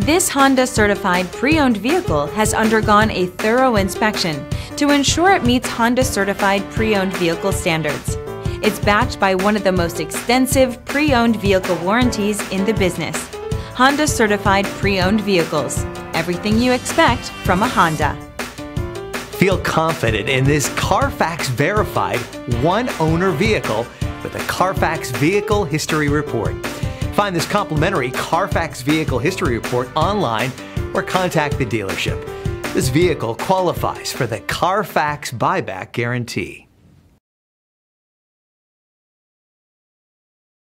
This Honda certified pre-owned vehicle has undergone a thorough inspection to ensure it meets Honda certified pre-owned vehicle standards. It's backed by one of the most extensive pre-owned vehicle warranties in the business. Honda certified pre-owned vehicles. Everything you expect from a Honda. Feel confident in this Carfax verified one-owner vehicle with a Carfax Vehicle History Report. Find this complimentary Carfax Vehicle History Report online or contact the dealership. This vehicle qualifies for the Carfax Buyback Guarantee.